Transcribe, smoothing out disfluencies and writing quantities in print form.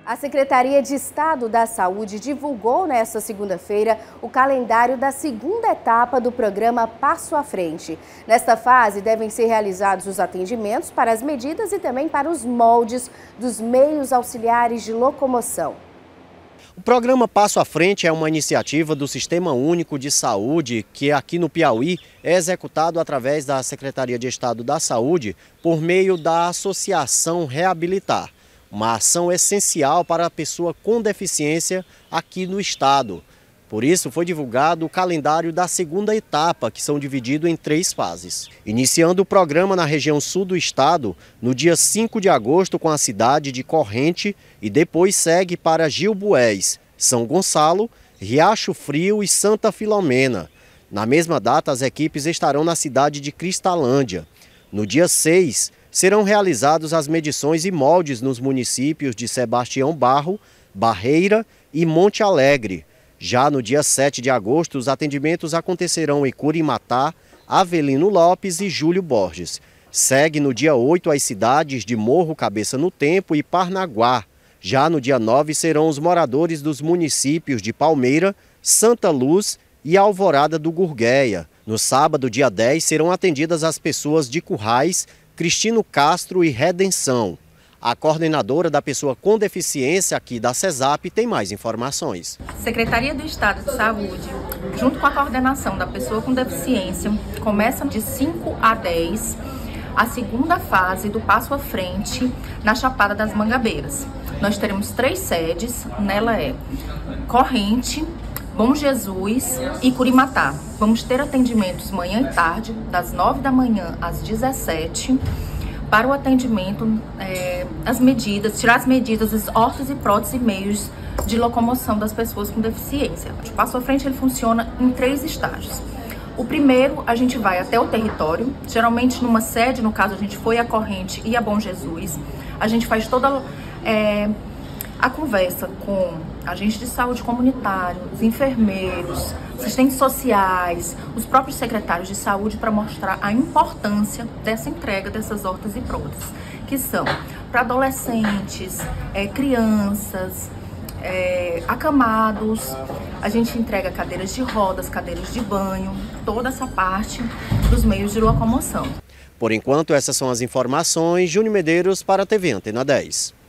A Secretaria de Estado da Saúde divulgou nesta segunda-feira o calendário da segunda etapa do programa Passo à Frente. Nesta fase, devem ser realizados os atendimentos para as medidas e também para os moldes dos meios auxiliares de locomoção. O programa Passo à Frente é uma iniciativa do Sistema Único de Saúde que aqui no Piauí é executado através da Secretaria de Estado da Saúde por meio da Associação Reabilitar. Uma ação essencial para a pessoa com deficiência aqui no estado. Por isso foi divulgado o calendário da segunda etapa, que são divididos em 3 fases. Iniciando o programa na região sul do estado, no dia 5 de agosto com a cidade de Corrente e depois segue para Gilboés, São Gonçalo, Riacho Frio e Santa Filomena. Na mesma data, as equipes estarão na cidade de Cristalândia. No dia 6, serão realizadas as medições e moldes nos municípios de Sebastião Barro, Barreira e Monte Alegre. Já no dia 7 de agosto, os atendimentos acontecerão em Curimatá, Avelino Lopes e Júlio Borges. Segue no dia 8 as cidades de Morro Cabeça no Tempo e Parnaguá. Já no dia 9 serão os moradores dos municípios de Palmeira, Santa Luz e Alvorada do Gurgueia. No sábado, dia 10, serão atendidas as pessoas de Currais, Cristino Castro e Redenção. A coordenadora da pessoa com deficiência aqui da CESAP tem mais informações. Secretaria do Estado de Saúde, junto com a coordenação da pessoa com deficiência, começa de 5 a 10 a segunda fase do Passo à Frente na Chapada das Mangabeiras. Nós teremos 3 sedes, nela é Corrente, Bom Jesus e Curimatá. Vamos ter atendimentos manhã e tarde, das 9 da manhã às 17, para o atendimento, as medidas, tirar as medidas, os ossos e próteses e meios de locomoção das pessoas com deficiência. O Passo à Frente ele funciona em 3 estágios. O primeiro, a gente vai até o território, geralmente numa sede, no caso a gente foi a Corrente e a Bom Jesus. A gente faz toda a conversa com agentes de saúde comunitário, os enfermeiros, assistentes sociais, os próprios secretários de saúde para mostrar a importância dessa entrega dessas hortas e próteses, que são para adolescentes, crianças, acamados. A gente entrega cadeiras de rodas, cadeiras de banho, toda essa parte dos meios de locomoção. Por enquanto, essas são as informações. Júnior Medeiros para a TV Antena 10.